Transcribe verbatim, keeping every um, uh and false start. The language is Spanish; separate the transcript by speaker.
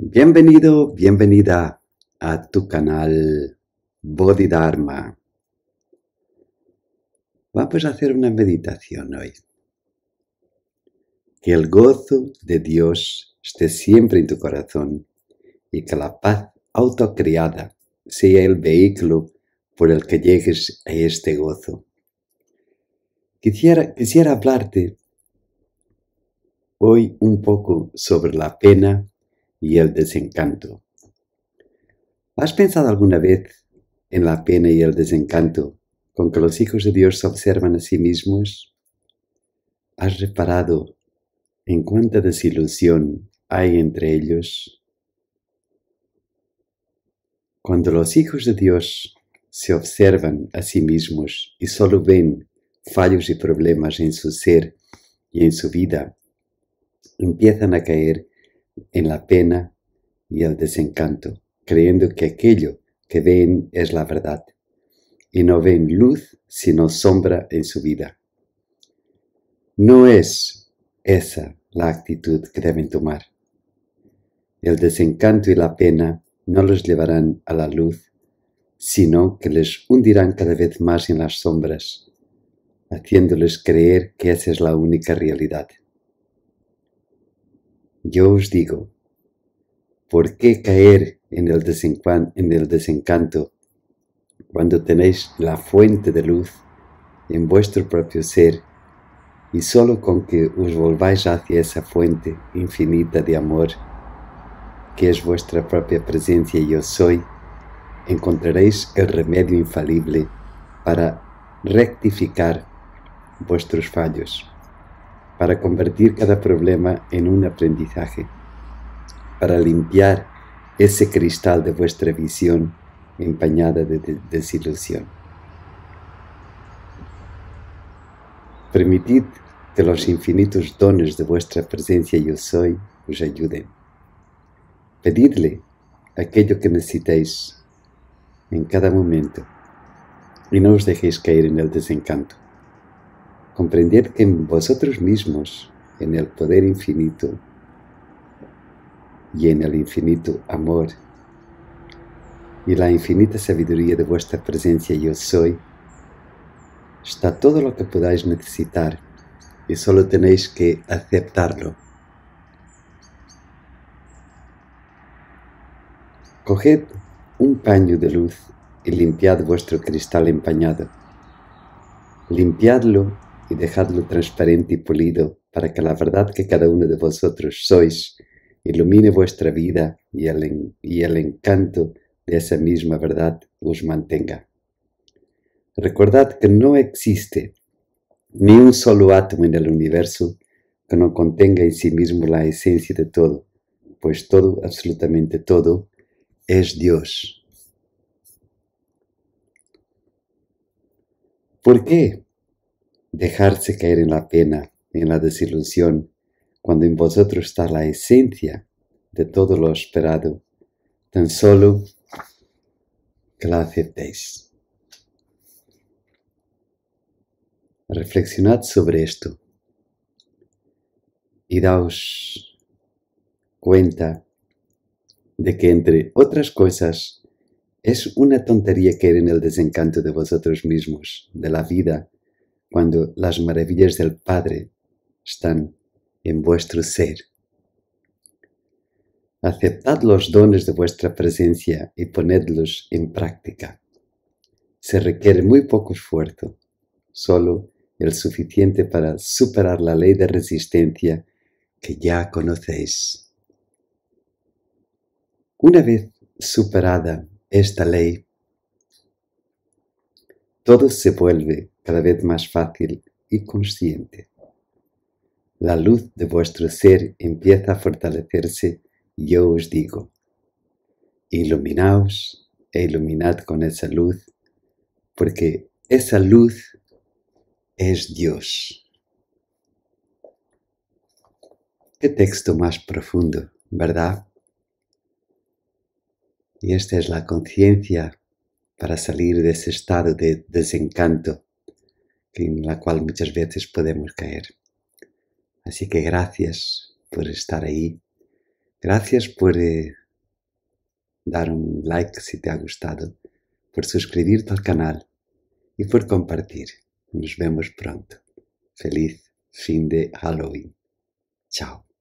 Speaker 1: Bienvenido, bienvenida a tu canal Bodhidharma. Vamos a hacer una meditación hoy. Que el gozo de Dios esté siempre en tu corazón y que la paz autocreada sea el vehículo por el que llegues a este gozo. Quisiera, quisiera hablarte hoy un poco sobre la pena y el desencanto. ¿Has pensado alguna vez en la pena y el desencanto con que los hijos de Dios se observan a sí mismos? ¿Has reparado en cuánta desilusión hay entre ellos? Cuando los hijos de Dios se observan a sí mismos y solo ven fallos y problemas en su ser y en su vida, empiezan a caer en la pena y el desencanto, creyendo que aquello que ven es la verdad, y no ven luz sino sombra en su vida. No es esa la actitud que deben tomar. El desencanto y la pena no los llevarán a la luz, sino que les hundirán cada vez más en las sombras, haciéndoles creer que esa es la única realidad. Yo os digo, ¿por qué caer en el, en el desencanto cuando tenéis la fuente de luz en vuestro propio ser y solo con que os volváis hacia esa fuente infinita de amor, que es vuestra propia presencia yo soy, encontraréis el remedio infalible para rectificar vuestros fallos, para convertir cada problema en un aprendizaje, para limpiar ese cristal de vuestra visión empañada de, de desilusión. Permitid que los infinitos dones de vuestra presencia yo soy os ayuden. Pedidle aquello que necesitéis en cada momento y no os dejéis caer en el desencanto. Comprended que en vosotros mismos, en el poder infinito y en el infinito amor y la infinita sabiduría de vuestra presencia yo soy, está todo lo que podáis necesitar y solo tenéis que aceptarlo. Coged un paño de luz y limpiad vuestro cristal empañado. Limpiadlo y dejadlo transparente y pulido para que la verdad que cada uno de vosotros sois ilumine vuestra vida y el, y el encanto de esa misma verdad os mantenga. Recordad que no existe ni un solo átomo en el universo que no contenga en sí mismo la esencia de todo, pues todo, absolutamente todo, es Dios. ¿Por qué dejarse caer en la pena, en la desilusión, cuando en vosotros está la esencia de todo lo esperado, tan solo que la aceptéis? Reflexionad sobre esto y daos cuenta de que, entre otras cosas, es una tontería caer en el desencanto de vosotros mismos, de la vida, cuando las maravillas del Padre están en vuestro ser. Aceptad los dones de vuestra presencia y ponedlos en práctica. Se requiere muy poco esfuerzo, solo el suficiente para superar la ley de resistencia que ya conocéis. Una vez superada esta ley, todo se vuelve cada vez más fácil y consciente. La luz de vuestro ser empieza a fortalecerse y yo os digo, iluminaos e iluminad con esa luz, porque esa luz es Dios. Qué texto más profundo, ¿verdad? Y esta es la conciencia para salir de ese estado de desencanto en la cual muchas veces podemos caer. Así que gracias por estar ahí. Gracias por eh, dar un like si te ha gustado, por suscribirte al canal y por compartir. Nos vemos pronto. Feliz fin de Halloween. Chao.